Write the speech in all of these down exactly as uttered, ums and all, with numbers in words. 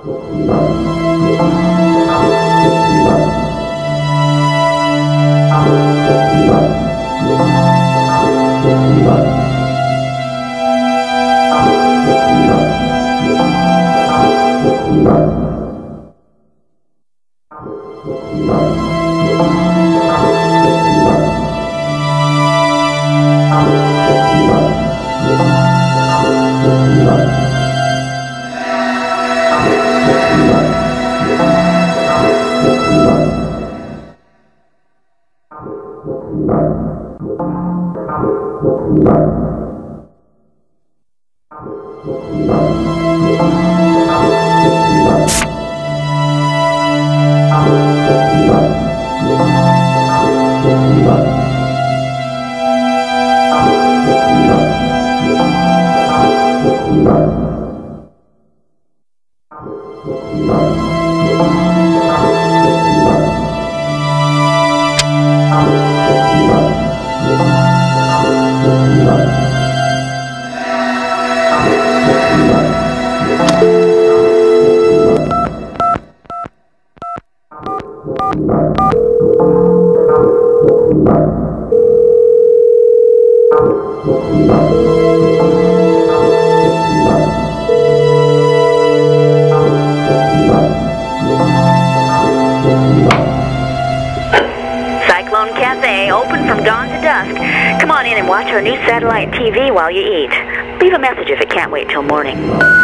Cyclone Cafe, open from dawn to dusk. Come on in and watch our new satellite T V while you eat. Leave a message if it can't wait till morning.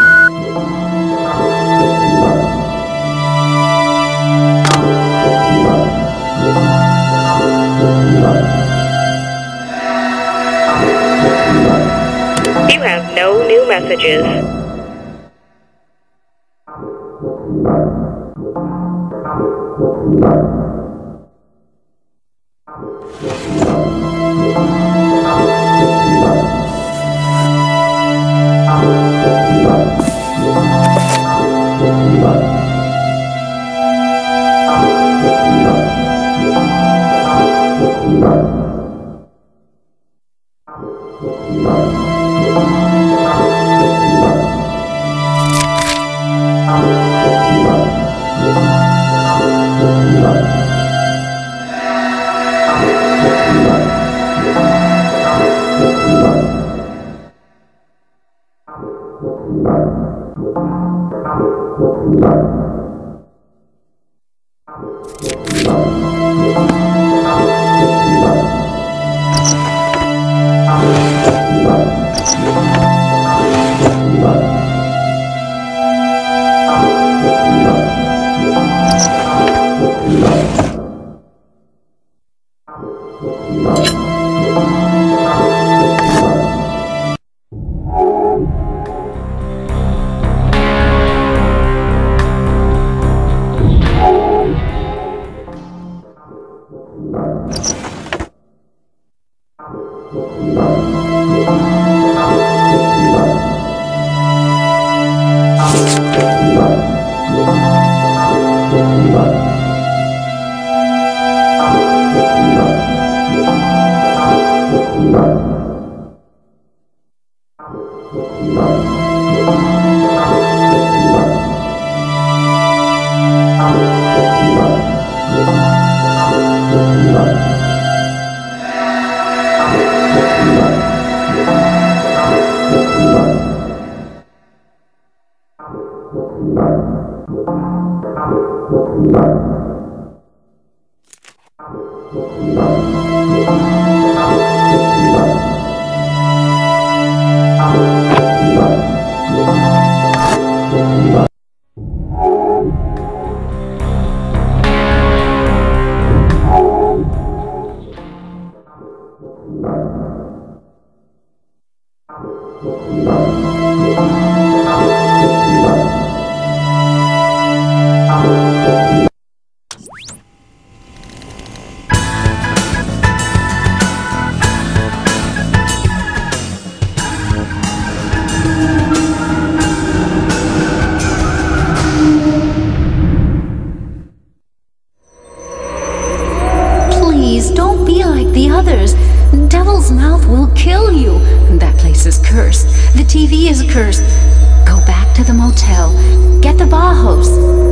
You have no new messages. Please don't be like the others. Devil's Mouth will kill you. That place is cursed. The T V is cursed. Go back to the motel. Get the Bauhaus.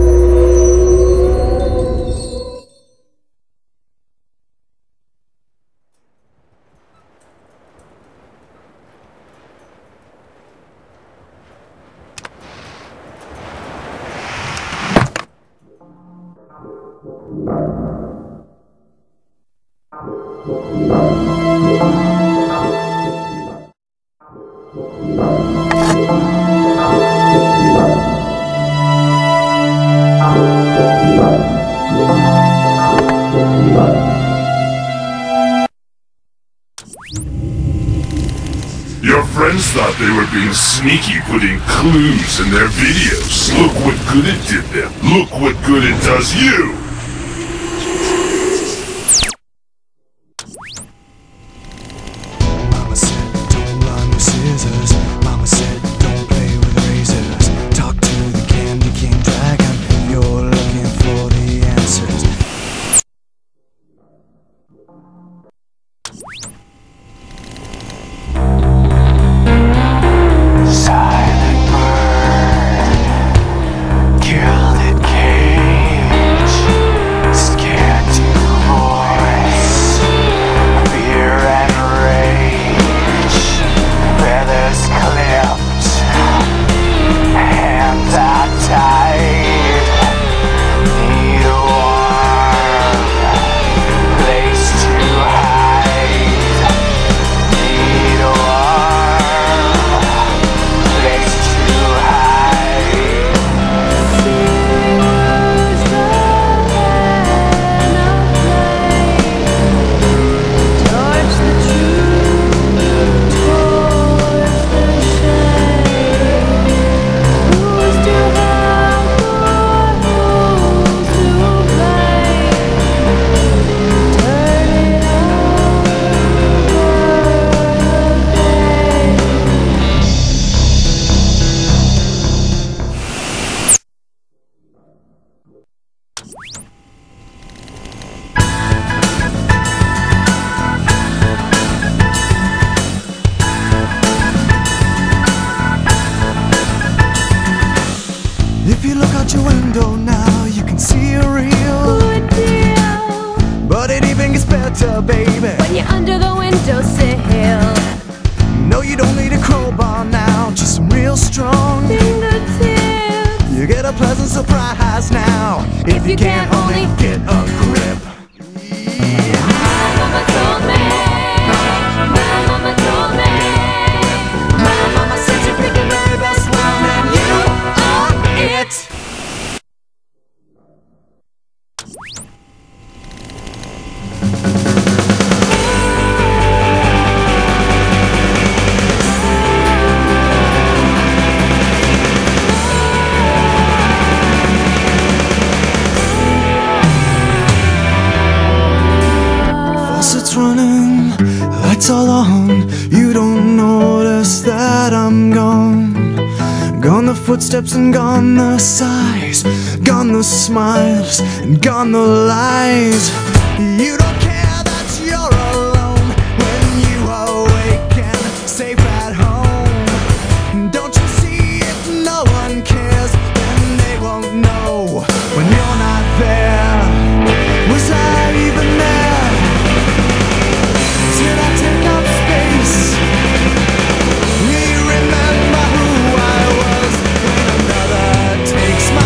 Your friends thought they were being sneaky, putting clues in their videos. Look what good it did them. Look what good it does you! Mama said don't run with scissors. Mama said don't play with razors. Talk to the Candy King Dragon if you're looking for the answers. Silent bird, gilded cage, scared to voice, fear and rage, feathers clipped, hands are tied, need a warm place to hide, need a warm place to hide. If you look out your window now, you can see a real Good deal. but it even gets better, baby. When you're under the windowsill, No, you don't need a crowbar now, just some real strong. fingertips. You get a pleasant surprise now if you can't only get a grip. Yeah. My mama told me. My mama told me. My mama says you pick the very best one and you are it. Faucet's running, lights all on. You don't notice that I'm gone. Gone the footsteps and gone the sighs, gone the smiles and gone the lies. You don't care that you're alone when you awaken safe at home. Don't you see if no one cares, then they won't know when you're not there. Was I even there? Did I take up space? Will you remember who I was when another takes my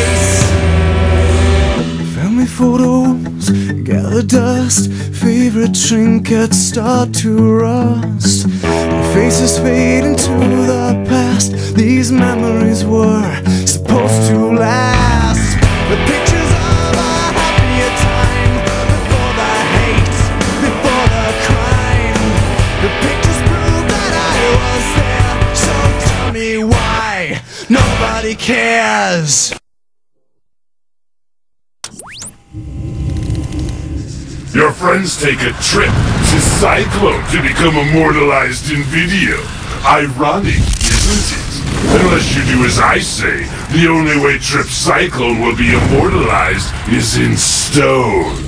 place? Family photos gather dust, favorite trinkets start to rust. Faces fade into the past. These memories were supposed to last. The pictures of a happier time before the hate, before the crime. The pictures prove that I was there. So tell me why nobody cares. Your friends take a trip to Cyclone to become immortalized in video. Ironic, isn't it? Unless you do as I say, the only way Trip Cyclone will be immortalized is in stone.